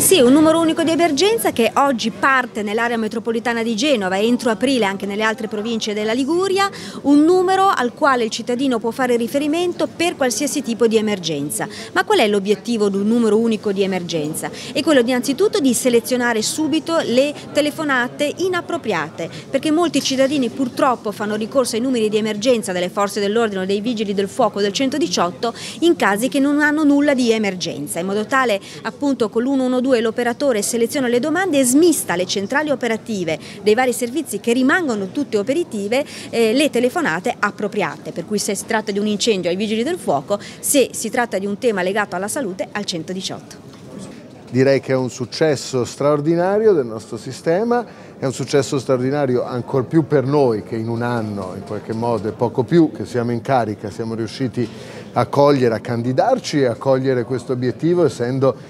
Sì, un numero unico di emergenza che oggi parte nell'area metropolitana di Genova e entro aprile anche nelle altre province della Liguria, un numero al quale il cittadino può fare riferimento per qualsiasi tipo di emergenza. Ma qual è l'obiettivo di un numero unico di emergenza? È quello innanzitutto di selezionare subito le telefonate inappropriate, perché molti cittadini purtroppo fanno ricorso ai numeri di emergenza delle forze dell'ordine o dei vigili del fuoco del 118 in casi che non hanno nulla di emergenza, in modo tale appunto con l'112 l'operatore seleziona le domande e smista le centrali operative dei vari servizi che rimangono tutte operative le telefonate appropriate, per cui se si tratta di un incendio ai vigili del fuoco, se si tratta di un tema legato alla salute al 118. Direi che è un successo straordinario del nostro sistema, è un successo straordinario ancor più per noi che in un anno, in qualche modo, e poco più che siamo in carica, siamo riusciti a cogliere, a candidarci e a cogliere questo obiettivo, essendo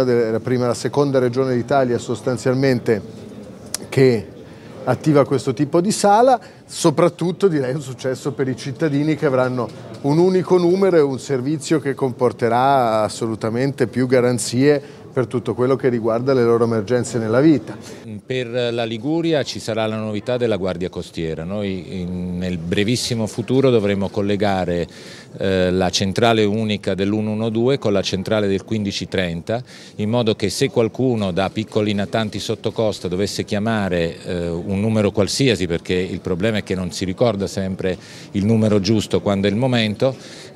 la seconda regione d'Italia sostanzialmente che attiva questo tipo di sala. Soprattutto direi un successo per i cittadini che avranno un unico numero e un servizio che comporterà assolutamente più garanzie per tutto quello che riguarda le loro emergenze nella vita. Per la Liguria ci sarà la novità della Guardia Costiera. Noi nel brevissimo futuro dovremo collegare la centrale unica dell'112 con la centrale del 1530, in modo che se qualcuno da piccoli natanti sotto costa dovesse chiamare un numero qualsiasi, perché il problema è che non si ricorda sempre il numero giusto quando è il momento,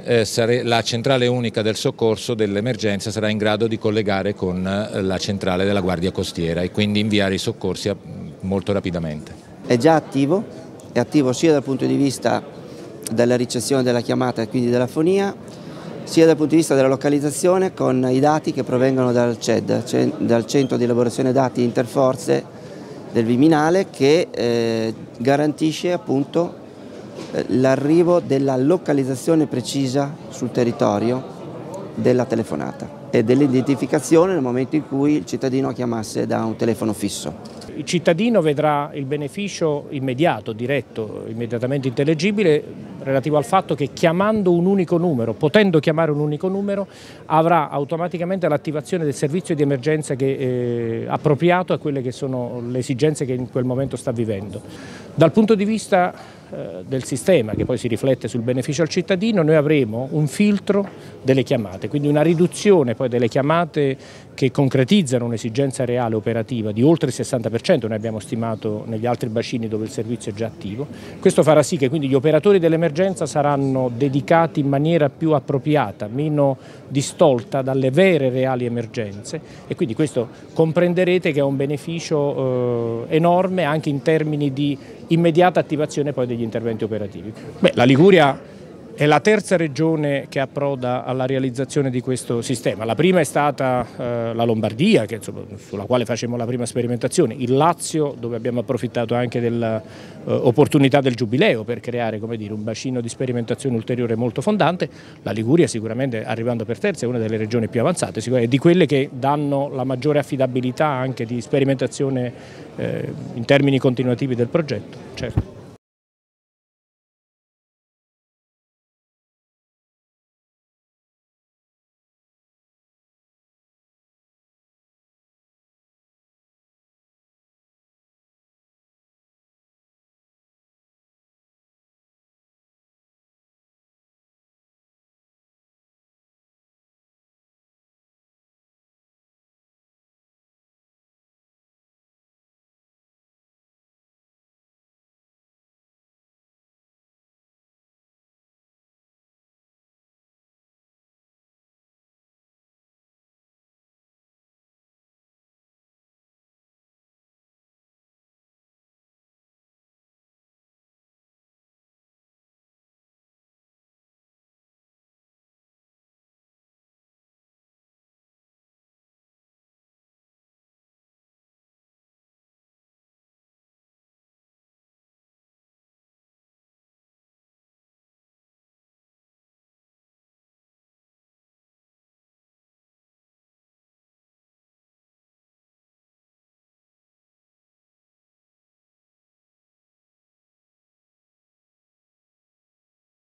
la centrale unica del soccorso dell'emergenza sarà in grado di collegare con la centrale della Guardia Costiera e quindi inviare i soccorsi molto rapidamente. È già attivo, è attivo sia dal punto di vista della ricezione della chiamata e quindi della fonia, sia dal punto di vista della localizzazione con i dati che provengono dal CED, dal Centro di Elaborazione Dati Interforze del Viminale, che garantisce appunto l'arrivo della localizzazione precisa sul territorio della telefonata e dell'identificazione nel momento in cui il cittadino chiamasse da un telefono fisso. Il cittadino vedrà il beneficio immediato, diretto, immediatamente intellegibile, relativo al fatto che chiamando un unico numero, potendo chiamare un unico numero, avrà automaticamente l'attivazione del servizio di emergenza che è appropriato a quelle che sono le esigenze che in quel momento sta vivendo. Dal punto di vista del sistema, che poi si riflette sul beneficio al cittadino, noi avremo un filtro delle chiamate, quindi una riduzione poi delle chiamate che concretizzano un'esigenza reale operativa di oltre il 60%, noi abbiamo stimato negli altri bacini dove il servizio è già attivo. Questo farà sì che quindi gli operatori dell'emergenza saranno dedicati in maniera più appropriata, meno distolta dalle vere reali emergenze, e quindi questo comprenderete che è un beneficio enorme anche in termini di immediata attivazione poi degli interventi operativi. La Liguria è la terza regione che approda alla realizzazione di questo sistema. La prima è stata la Lombardia, sulla quale facemmo la prima sperimentazione, il Lazio, dove abbiamo approfittato anche dell'opportunità del Giubileo per creare, come dire, un bacino di sperimentazione ulteriore molto fondante. La Liguria sicuramente, arrivando per terza, è una delle regioni più avanzate, è di quelle che danno la maggiore affidabilità anche di sperimentazione in termini continuativi del progetto. Certo.